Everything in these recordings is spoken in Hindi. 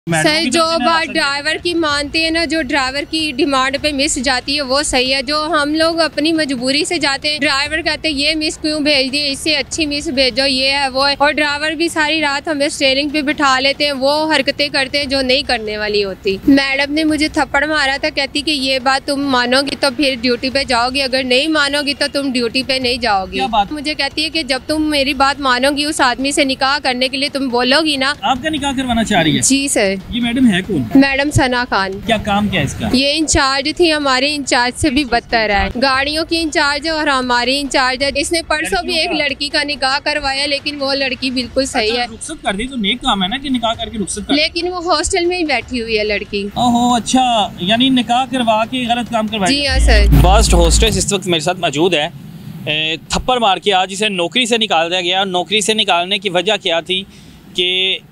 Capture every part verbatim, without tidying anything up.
सर जो बात ड्राइवर की मानते हैं ना, जो ड्राइवर की डिमांड पे मिस जाती है वो सही है। जो हम लोग अपनी मजबूरी से जाते हैं, ड्राइवर कहते हैं ये मिस क्यों भेज दी, इससे अच्छी मिस भेजो, ये है वो है। और ड्राइवर भी सारी रात हमें स्टीयरिंग पे बिठा लेते हैं, वो हरकतें करते हैं जो नहीं करने वाली होती। मैडम ने मुझे थप्पड़ मारा था, कहती कि ये बात तुम मानोगी तो फिर ड्यूटी पे जाओगी, अगर नहीं मानोगी तो तुम ड्यूटी पे नहीं जाओगी। मुझे कहती है कि जब तुम मेरी बात मानोगी, उस आदमी से निकाह करने के लिए तुम बोलोगी ना। आपका निकाह करवाना चाह रही है? जी सर। ये मैडम है कौन? मैडम सना खान। क्या काम क्या है इसका? ये इंचार्ज थी, हमारे इंचार्ज से भी बदतर है। गाड़ियों की इंचार्ज है और हमारी इंचार्ज है। इसने परसों भी एक लड़की का निकाह करवाया, लेकिन वो लड़की बिल्कुल सही है। रुखसत कर दी तो नेक काम है ना कि निकाह करके रुखसत कर। लेकिन वो हॉस्टल में ही बैठी हुई है लड़की। ओहो अच्छा, यानी निकाह करवा के गलत काम करवाया। जी हाँ सर। फर्स्ट होस्टेस इस वक्त मेरे साथ मौजूद है। थप्पड़ मार के आज इसे नौकरी से निकाल दिया गया। नौकरी से निकालने की वजह क्या थी कि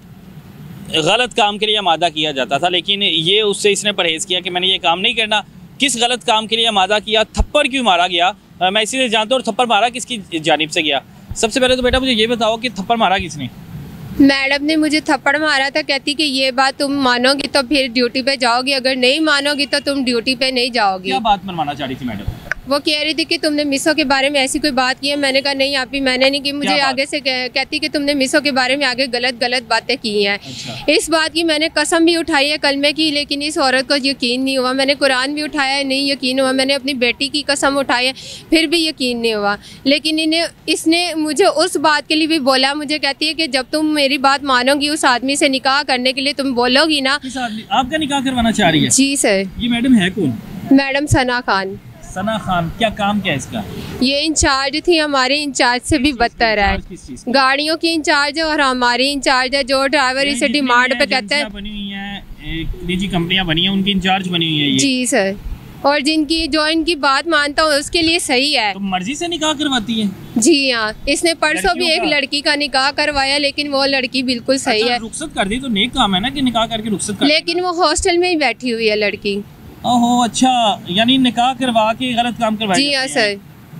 गलत काम के लिए आमादा किया जाता था, लेकिन ये उससे इसने परहेज़ किया कि मैंने ये काम नहीं करना। किस गलत काम के लिए आमादा किया, थप्पड़ क्यों मारा गया, मैं इसी से जानता हूँ। और थप्पड़ मारा किसकी जानिब से गया? सबसे पहले तो बेटा मुझे ये बताओ कि थप्पड़ मारा किसने? मैडम ने मुझे थप्पड़ मारा था, कहती कि ये बात तुम मानोगी तो फिर ड्यूटी पे जाओगी, अगर नहीं मानोगी तो तुम ड्यूटी पे नहीं जाओगी। क्या बात मनवाना चाह रही थी मैडम? वो कह रही थी कि तुमने मिसों के बारे में ऐसी कोई बात की है। मैंने कहा नहीं आप ही, मैंने नहीं की। मुझे आगे से कह, कहती कि तुमने मिसों के बारे में आगे गलत गलत बातें की हैं। अच्छा। इस बात की मैंने कसम भी उठाई है कलमे की, लेकिन इस औरत को यकीन नहीं हुआ। मैंने कुरान भी उठाया है, नहीं यकीन हुआ। मैंने अपनी बेटी की कसम उठाई है, फिर भी यकीन नहीं हुआ। लेकिन इन्हें इसने मुझे उस बात के लिए भी बोला। मुझे कहती है कि जब तुम मेरी बात मानोगी, उस आदमी से निकाह करने के लिए तुम बोलोगी ना। किस आदमी? आपका निकाह करवाना चाह रही है? जी सर। ये मैडम है कौन? मैडम सना खान। सना खान, क्या काम क्या है इसका? ये इंचार्ज थी, हमारे इंचार्ज से भी बदतर है। गाड़ियों की इंचार्ज है और हमारी इंचार्ज है। जो ड्राइवर इसे डिमांड पे कहते हैं, बनी हुई है, निजी कंपनियां बनी हैं, उनकी इंचार्ज बनी हुई है ये। जी सर। और जिनकी जो इनकी बात मानता हूँ उसके लिए सही है। तो मर्जी से निकाह करवाती है? जी हाँ। इसने परसों भी एक लड़की का निकाह करवाया, लेकिन वो लड़की बिल्कुल सही है। रुखसत कर दी तो नेक काम है ना कि निकाह करके रुखसत कर। लेकिन वो हॉस्टल में ही बैठी हुई है लड़की। ओहो अच्छा, यानी निकाह करवा के गलत काम करवाया। जी हाँ सर।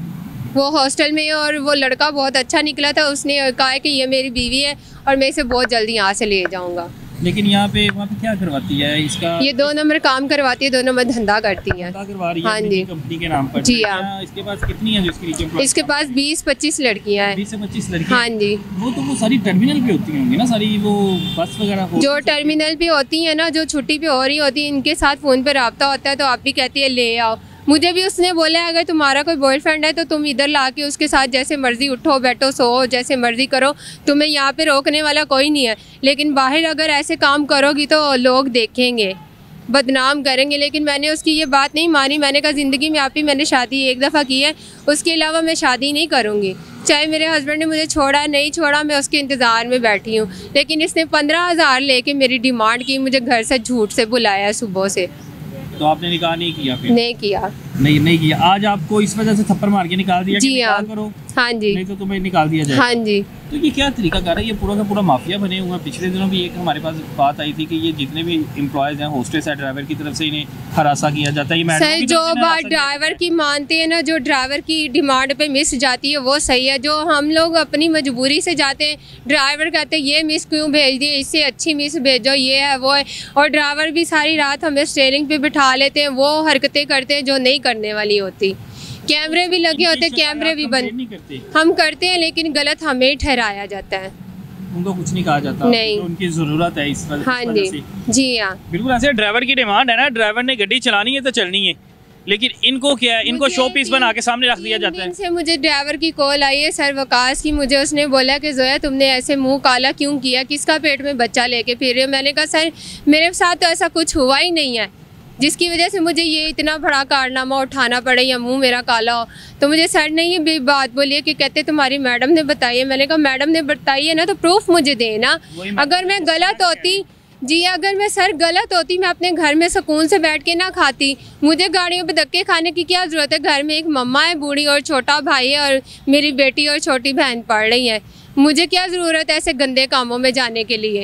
वो हॉस्टल में, और वो लड़का बहुत अच्छा निकला था। उसने कहा कि ये मेरी बीवी है और मैं इसे बहुत जल्दी यहाँ से ले जाऊँगा। लेकिन यहाँ पे वहाँ पे क्या करवाती है इसका? ये दो नंबर काम करवाती है, दो नंबर धंधा करती है। करवा रही है हाँ जी, कंपनी के नाम पर। जी हाँ। इसके पास कितनी है जो इसके नीचे? इसके पास बीस पच्चीस लड़कियाँ हैं। बीस से पच्चीस लड़कियाँ? हाँ जी। वो तो वो सारी टर्मिनल पे होती होंगी ना, सारी वो बस वगैरह जो टर्मिनल पे होती है ना, जो छुट्टी पे हो रही होती है, इनके साथ फोन पे रब्ता होता है। तो आप भी कहती है ले आओ। मुझे भी उसने बोला है अगर तुम्हारा कोई बॉयफ्रेंड है तो तुम इधर लाके उसके साथ जैसे मर्जी उठो बैठो सो जैसे मर्जी करो, तुम्हें यहाँ पे रोकने वाला कोई नहीं है। लेकिन बाहर अगर ऐसे काम करोगी तो लोग देखेंगे, बदनाम करेंगे। लेकिन मैंने उसकी ये बात नहीं मानी। मैंने कहा ज़िंदगी में आप ही मैंने शादी एक दफ़ा की है, उसके अलावा मैं शादी नहीं करूँगी। चाहे मेरे हस्बैंड ने मुझे छोड़ा नहीं छोड़ा, मैं उसके इंतज़ार में बैठी हूँ। लेकिन इसने पंद्रह हज़ार लेके मेरी डिमांड की, मुझे घर से झूठ से बुलाया सुबह से। तो आपने निकाह नहीं किया? फिर नहीं किया। नहीं नहीं किया। आज आपको इस वजह से थप्पड़ मार के निकाल दिया? जी हाँ। करो। हाँ जी। नहीं तो तुम्हें निकाल दिया जाए। हाँ जी। तो ये क्या तरीका कर रहा है? ये पूरा का पूरा माफिया बने हुए हैं। पिछले दिनों भी एक हमारे पास बात आई थी कि ये जितने भी एम्प्लॉयज हैं होस्टेस है, ड्राइवर की तरफ से इन्हें हरासा किया जाता है। ये सर जो बात ड्राइवर की मानते हैं ना, जो ड्राइवर की डिमांड पे मिस जाती है वो सही है। जो हम लोग अपनी मजबूरी से जाते हैं, ड्राइवर कहते हैं ये मिस क्यों भेज दी, इससे अच्छी मिस भेजो, ये है वो है। और ड्राइवर भी सारी रात हमें स्टीयरिंग पे बिठा लेते हैं, वो हरकतें करते हैं जो नहीं करने वाली होती। कैमरे भी लगे होते हैं, कैमरे भी बंद करते हम करते हैं, लेकिन गलत हमें ही ठहराया जाता है। उनको कुछ नहीं कहा जाता। नहीं तो उनकी जरूरत है इस वजह। हाँ जी। जी हाँ बिल्कुल ऐसे ड्राइवर की डिमांड है ना, ड्राइवर ने गाड़ी चलानी है तो चलनी है। लेकिन इनको क्या है, इनको शो पीस बना के सामने रख दिया जाता है। से मुझे ड्राइवर की कॉल आई है सर वकास की। मुझे उसने बोला कि जोया तुमने ऐसे मुंह काला क्यों किया, किसका पेट में बच्चा लेके फिर रहे हो? मैंने कहा सर मेरे साथ तो ऐसा कुछ हुआ ही नहीं है जिसकी वजह से मुझे ये इतना बड़ा कारनामा उठाना पड़े या मुंह मेरा काला हो। तो मुझे सर ने ये बात बोली है कि कहते तुम्हारी मैडम ने बताई है। मैंने कहा मैडम ने बताई है ना तो प्रूफ मुझे देना। अगर मैं गलत होती, जी अगर मैं सर गलत होती, मैं अपने घर में सुकून से बैठ के ना खाती। मुझे गाड़ियों पे धक्के खाने की क्या ज़रूरत है? घर में एक मम्मा है बूढ़ी और छोटा भाई है और मेरी बेटी और छोटी बहन पढ़ रही है। मुझे क्या ज़रूरत है ऐसे गंदे कामों में जाने के लिए?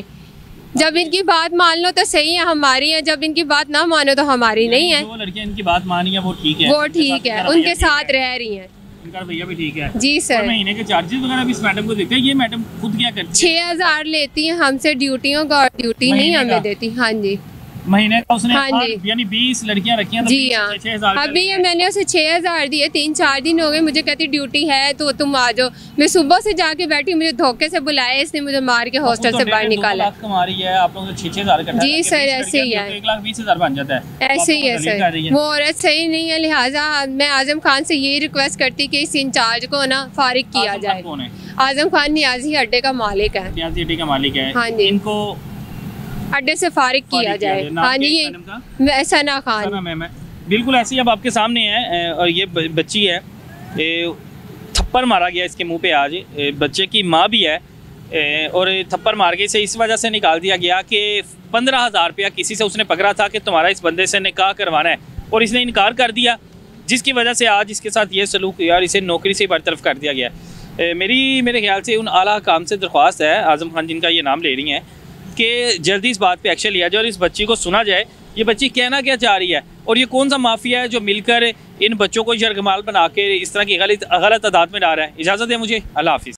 जब इनकी बात मान लो तो सही है, हमारी है। जब इनकी बात ना मानो तो हमारी नहीं है। जो लड़कियां इनकी बात मानी है वो ठीक है, वो ठीक है, उनके साथ रह रही हैं। इनका भैया भी ठीक है जी सर। और महीने के चार्जेस वगैरह भी इस मैडम को देते हैं? ये मैडम खुद क्या करती है? छः हजार लेती हैं हमसे ड्यूटियों का और ड्यूटी नहीं हमें देती। हाँ जी महीने का उसने हाँ जी। यानी बीस लड़कियां रखी हैं तो जी बीस हाँ। छह हजार अभी ये मैंने उसे छः हजार दिए, तीन चार दिन हो गए, मुझे कहती ड्यूटी है तो तुम आ जाओ। मैं सुबह से जाके बैठी, मुझे धोखे से बुलाया, इसने मुझे मार के हॉस्टल से बाहर निकाला। कमा रही है आप लोगों से छह छह हजार इकट्ठा जी सर ऐसे ही है, एक लाख बीस हजार बन जाता है। ऐसे ही है सर। वो औरत सही नहीं है, लिहाजा मैं आजम खान से यही रिक्वेस्ट करती कि इस इंचार्ज को ना फारिग किया जाए। आजम खान नियाजी अड्डे का मालिक है। नियाजी अड्डे का मालिक है। हाँ जी। इनको अड्डे से फारिग किया जाए। हाँ जी ये सना खान। बिल्कुल ऐसे ही अब आपके सामने है और ये बच्ची है, थप्पड़ मारा गया इसके मुंह पे आज। बच्चे की माँ भी है और थप्पड़ मार के इसे इस वजह से निकाल दिया गया कि पंद्रह हज़ार रुपया किसी से उसने पकड़ा था कि तुम्हारा इस बंदे से निकाह करवाना है और इसने इनकार कर दिया, जिसकी वजह से आज इसके साथ ये सलूक किया और इसे नौकरी से बरतरफ कर दिया गया। मेरी मेरे ख्याल से उन आला काम से दरख्वास्त है, आज़म खान जिनका ये नाम ले रही हैं, कि जल्दी इस बात पे एक्शन लिया जाए और इस बच्ची को सुना जाए ये बच्ची कहना क्या चाह रही है और ये कौन सा माफिया है जो मिलकर इन बच्चों को यरगमाल बना के इस तरह की गलत गलत आदत में डाल रहा है। इजाज़त है मुझे, अल्लाह हाफिज़।